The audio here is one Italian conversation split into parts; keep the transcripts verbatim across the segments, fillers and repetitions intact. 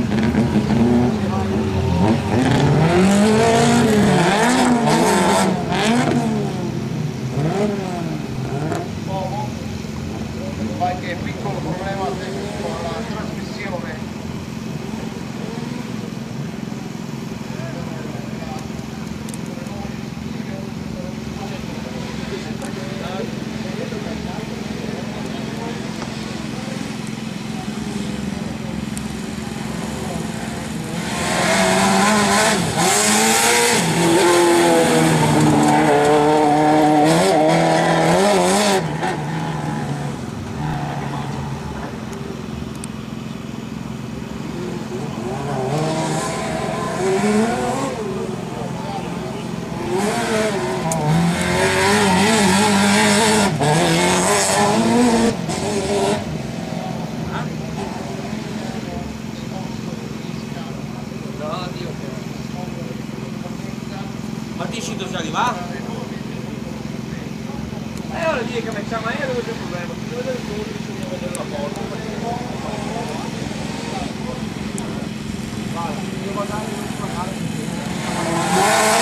Qualche piccolo problema tecnico alla trasmissione. Ma dici dove si arriva? E ora dire che mettiamo aereo non c'è problema, bisogna vedere il colore, bisogna vedere la porta. Vale, devo andare a pagare.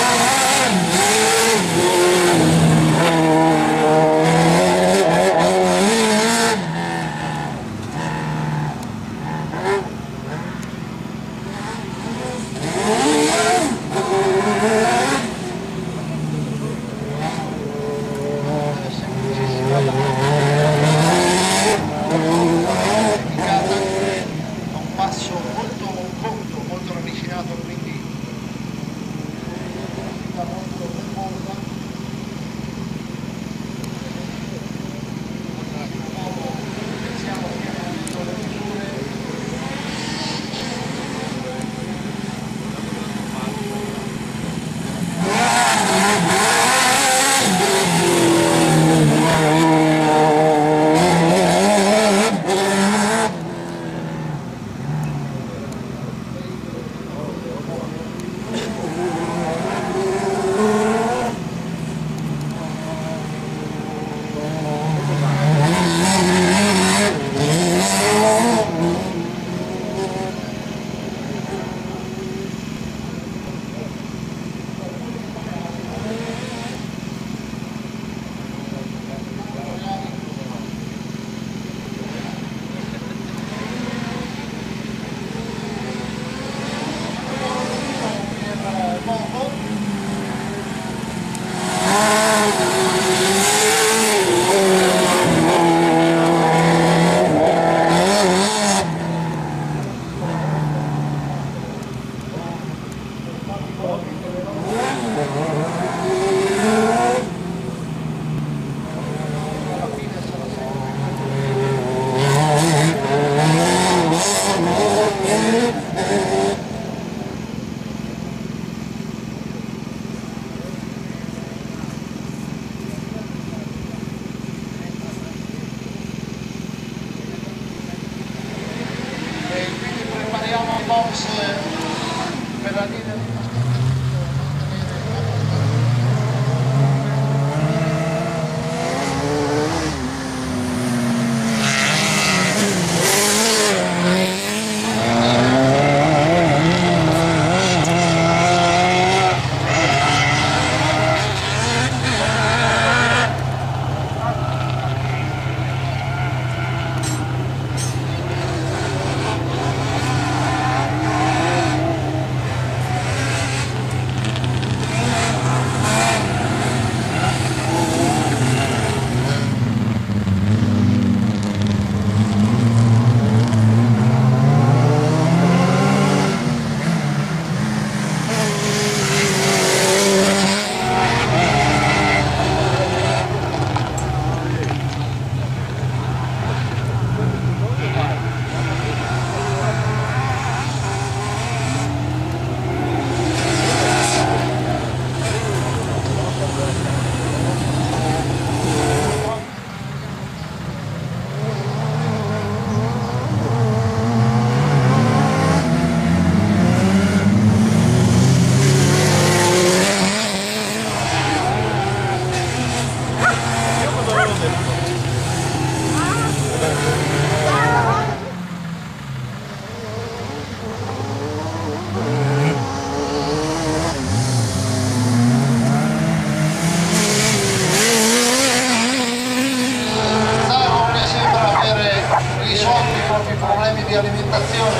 box per la linea di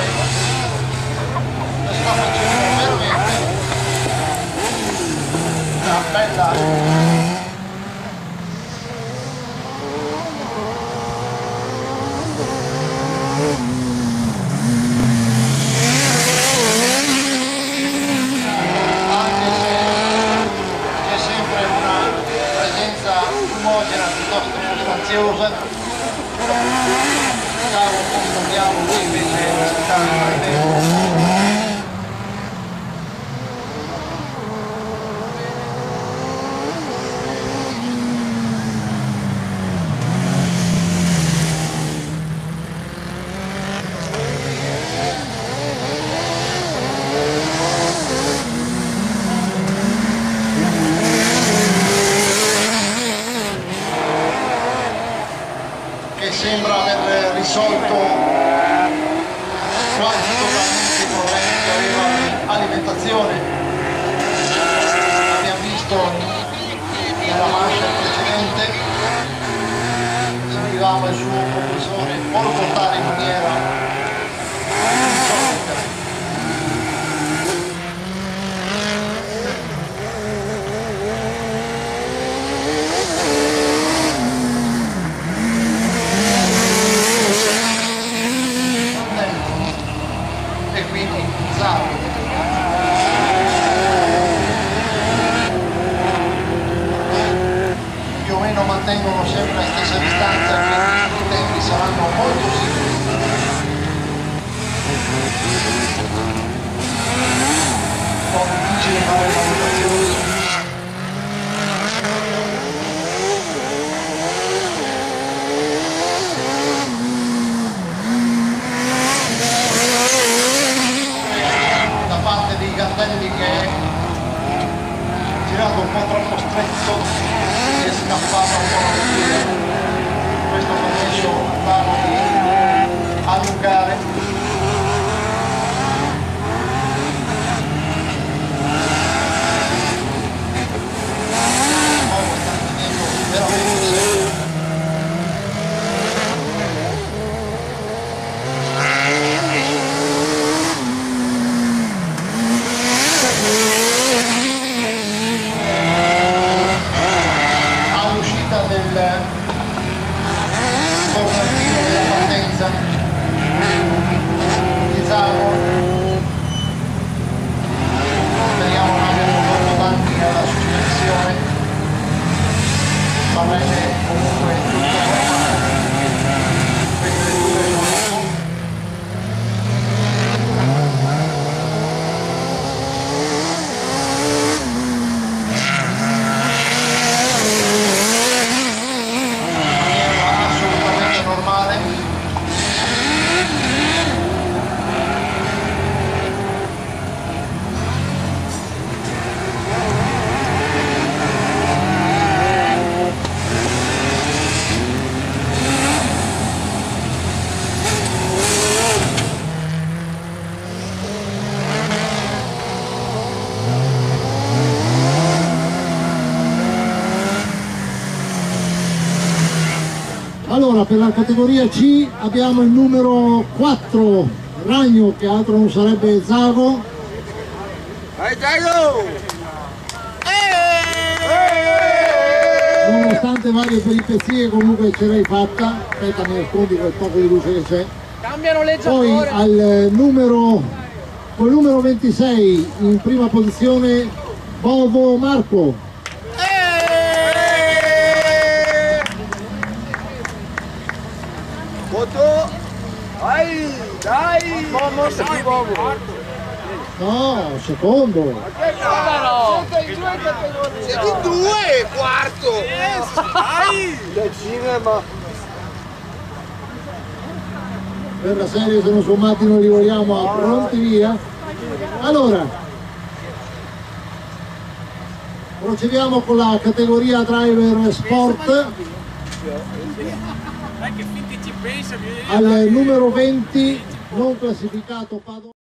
la sta facendo veramente una bella piuttosto sostanziosa. Vediamo come andiamo, lui invece sta prendendo. Che sembra aver risolto quasi totalmente i problemi che aveva l'alimentazione. Abbiamo visto nella marcia precedente, sentivamo il suo propulsore portare in maniera insolita. Più o meno mantengono sempre la stessa distanza, quindi i tempi saranno molto simili. Un po' difficile fare valutazioni. Da parte dei Gandelli che è girato un po' troppo stretto e scappava un po' la fila. Questo ha permesso al di allungare. Ora sta tenendo veramente serio. All'uscita del tornantino della partenza di Zago, speriamo non abbiamo fatto danni alla sospensione, va bene comunque tutto normale. Queste due sono assolutamente normale. Allora, per la categoria C abbiamo il numero quattro, Ragno, che altro non sarebbe Zago. Vai Zago! Nonostante varie peripezie comunque ce l'hai fatta. Aspetta, mi nascondi quel poco di luce che c'è. Cambiano le Poi al numero, col numero ventisei in prima posizione Bovo Marco. Foto! Vai! Dai! Vamos aqui, vamos! No, secondo. Siete in due categorie! Siete in due! Quarto! Dai! Del cinema! Per la serie sono sommati, non li vogliamo a pronti via. Allora, procediamo con la categoria driver sport. Al numero venti non classificato Padova.